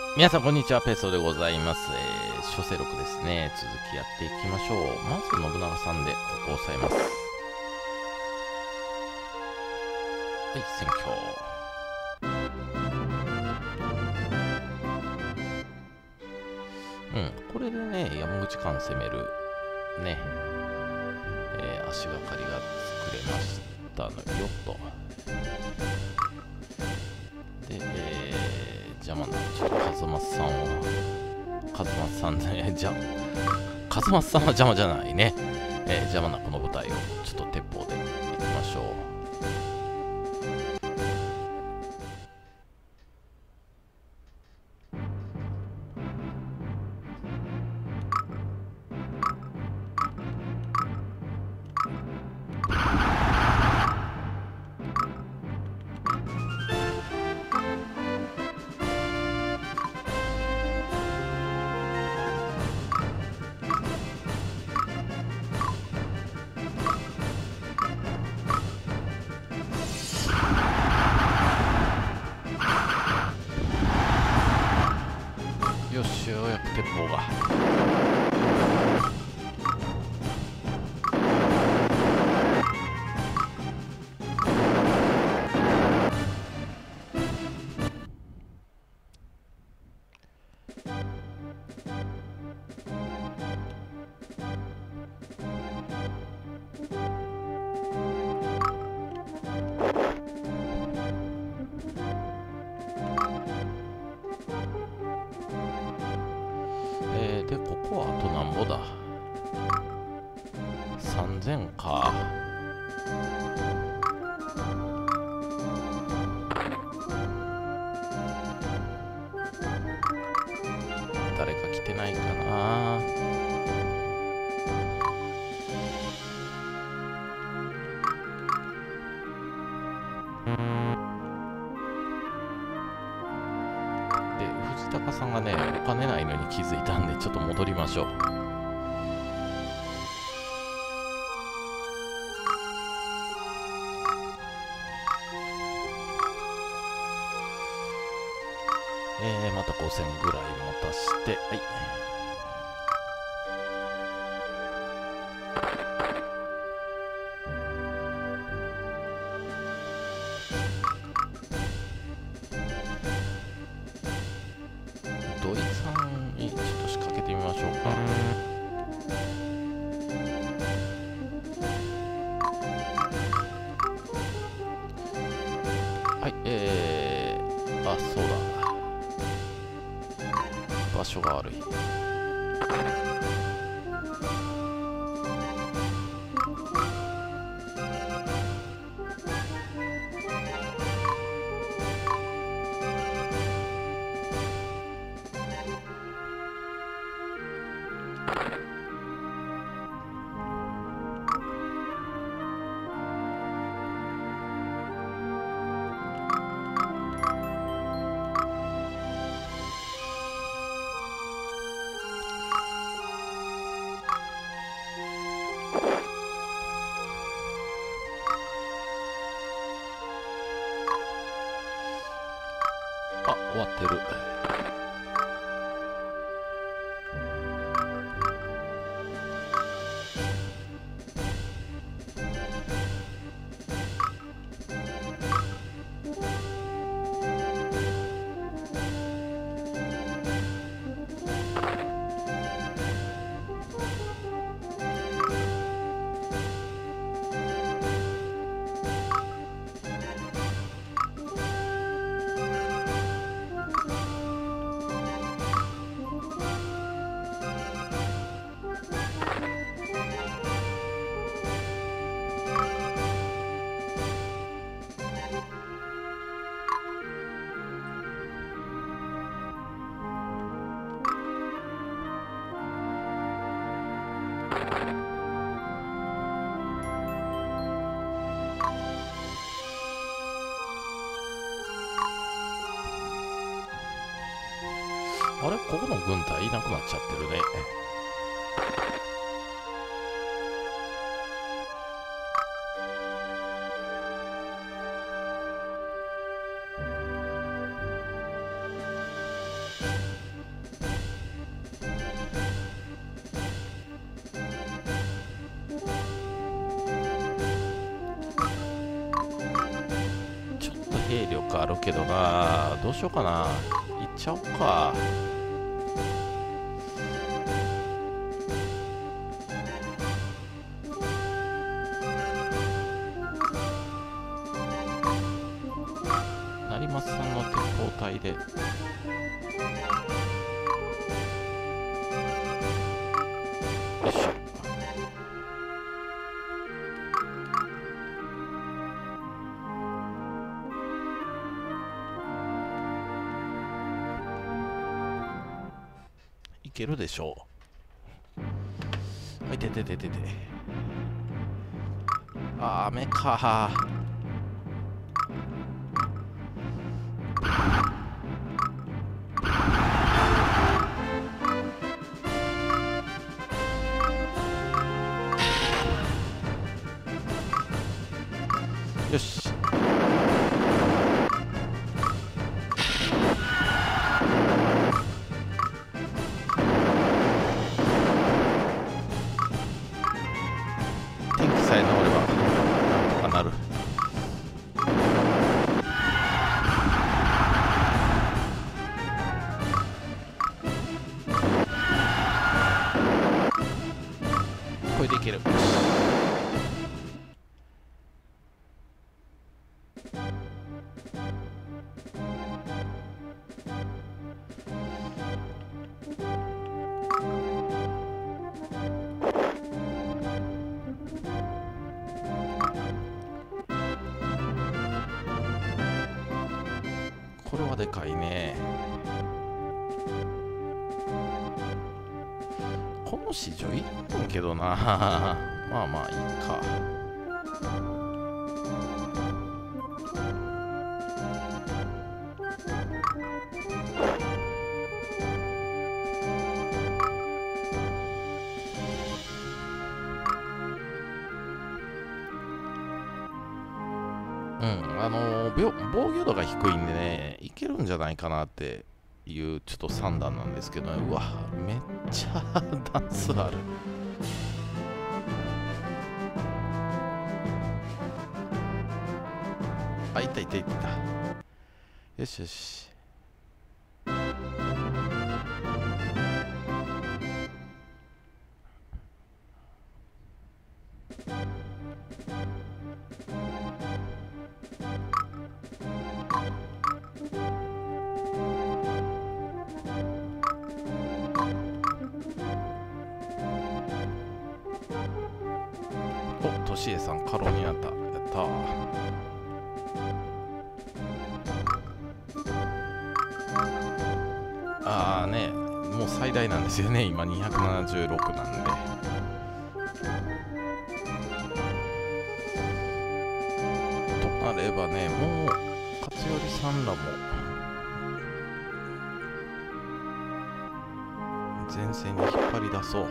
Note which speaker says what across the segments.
Speaker 1: 皆さんこんにちは、ペソでございます。諸生録ですね。続きやっていきましょう。まず信長さんでここを押さえます。はい、選挙。これでね、山口間攻めるね、足がかりが作れましたのよと。で、邪魔なちょっと風松さんを風松さんね風松さんは邪魔じゃないね、邪魔なこの部隊をちょっと鉄砲でいきましょう。よし、ようやく鉄砲が。で、ここはあとなんぼだ ?3000 か。誰か来てないかな。で、藤高さんがね、お金ないのに気づいたんで、ちょっと戻りましょう。また5000ぐらい持たして、はい。土井さんにちょっと仕掛けてみましょうか。はい、あ、そうだ。場所が悪い。あ、終わってる。あれ、ここの軍隊いなくなっちゃってるね。 あるけどな。どうしようかな。行っちゃおうか。成松さんの鉄砲隊で。よいしょ。いけるでしょう。はい、て。あー、雨か。よし。天気さえ治ればなんとかなる。これでいける。これはでかいね。この市場いらんけどな。まあまあいいか。防御度が低いんでね、いけるんじゃないかなっていうちょっと算段なんですけどね。うわ、めっちゃ段数ある。あ、いった。よしよし。お、としえさん、カロになった。やったー。あーね、もう最大なんですよね。今276なんで。となればね、もう勝頼さんらも前線に引っ張り出そう。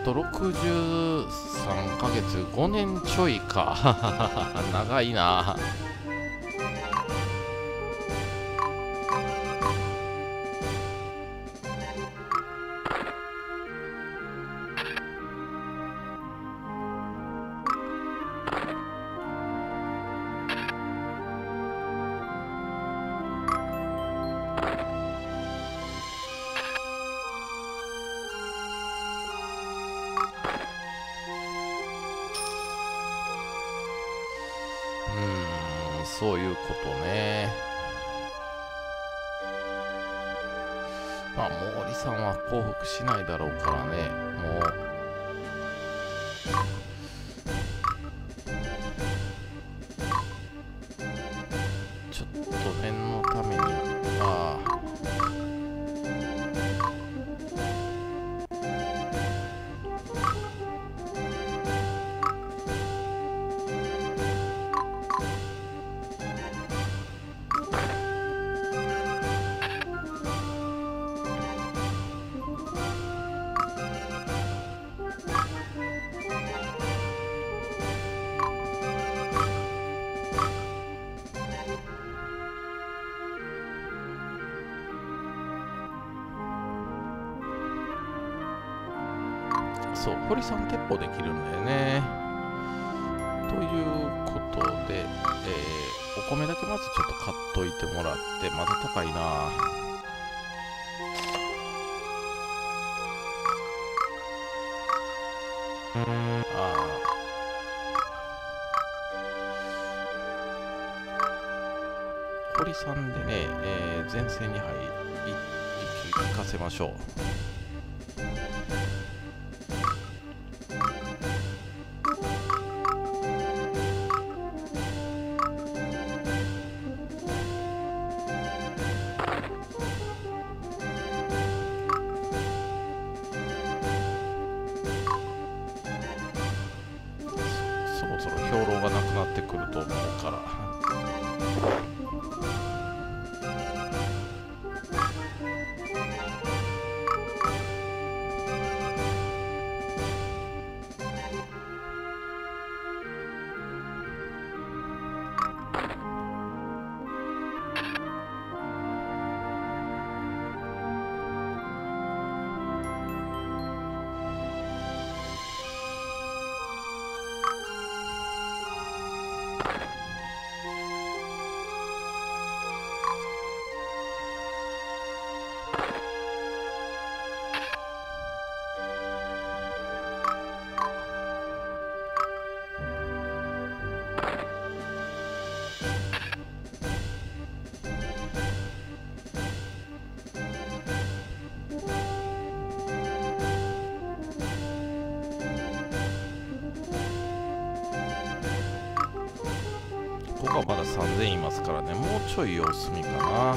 Speaker 1: と63ヶ月、5年ちょいか。長いな。そういうことね。まあ毛利さんは降伏しないだろうからね。もうちょっと念のために、そう、堀さん鉄砲できるんだよね。ということで、お米だけまずちょっと買っといてもらって、まだ高いな。堀さんでね、前線に行かせましょう。そろそろ兵糧がなくなってくると思うから。ここはまだ3000いますからね、もうちょい様子見かな。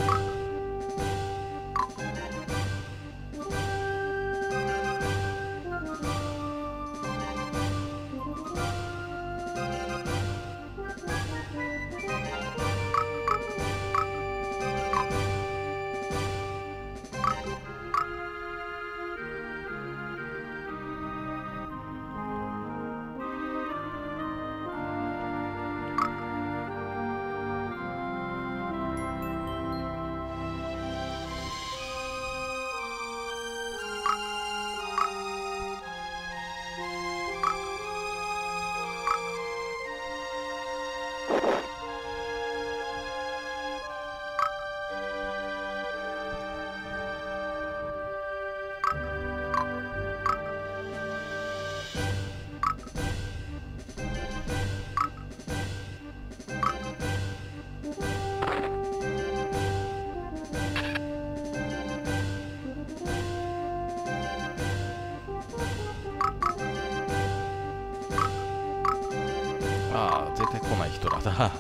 Speaker 1: 絶対来ない人らだ。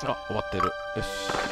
Speaker 1: あ、終わってる。よし。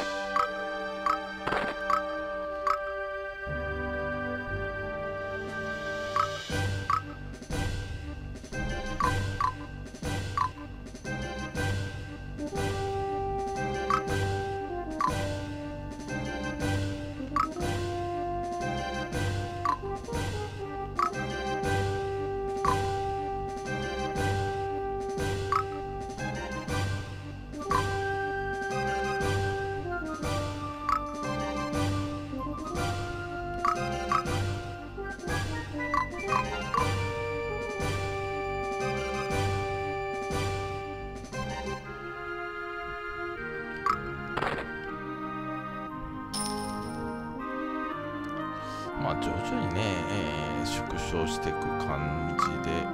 Speaker 1: まあ徐々にね、縮小していく感じでいい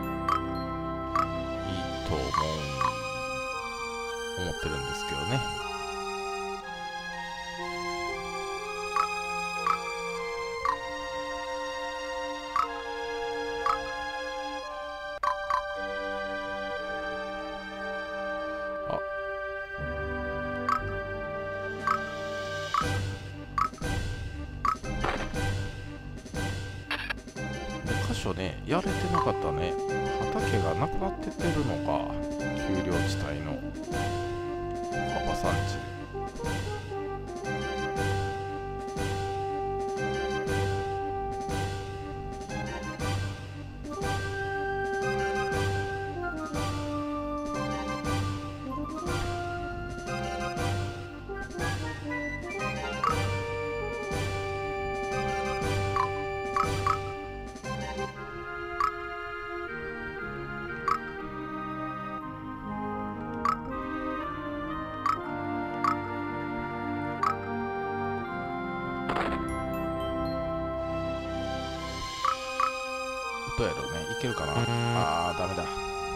Speaker 1: と思ってるんですけどね。ね、やれてなかったね。畑がなくなってってるのか。丘陵地帯のパパ山地。どうやろうね、いけるかな。あー、ダメだ。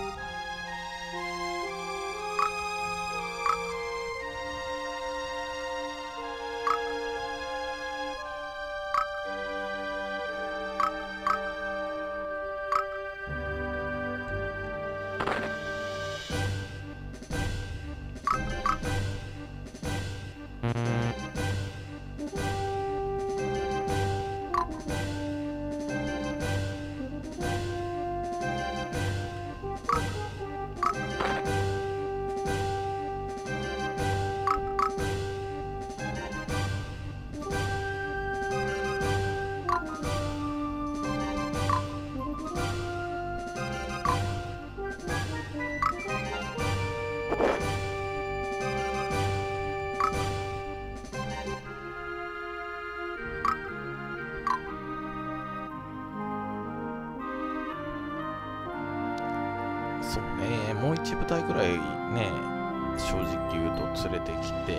Speaker 1: そうね、もう一部隊ぐらいね、正直言うと連れてきて、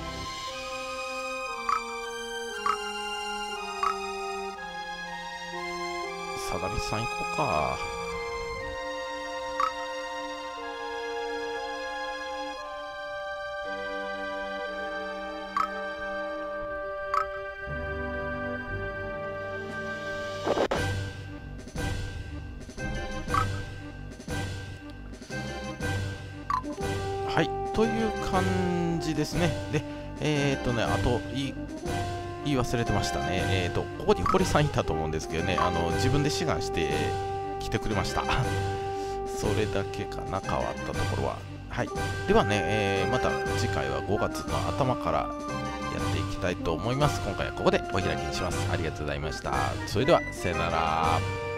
Speaker 1: 相模さん行こうか。はい、という感じですね。で、あと言い忘れてましたね。ここに堀さんいたと思うんですけどね、自分で志願して来てくれました。それだけかな、変わったところは。はい。ではね、また次回は5月の頭からやっていきたいと思います。今回はここでお開きにします。ありがとうございました。それでは、さよなら。